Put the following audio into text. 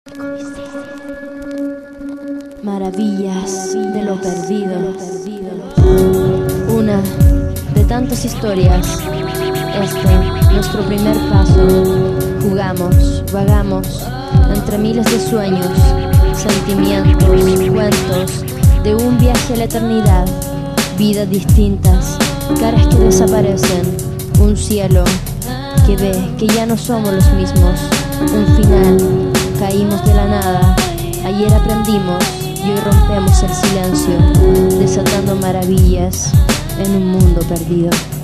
Maravillas de lo perdido. Una de tantas historias. Nuestro primer paso. Jugamos, vagamos entre miles de sueños, sentimientos, cuentos de un viaje a la eternidad. Vidas distintas, caras que desaparecen, un cielo que ve que ya no somos los mismos. Un final, caímos de la nada. Ayer aprendimos y hoy rompemos el silencio, desatando maravillas en un mundo perdido.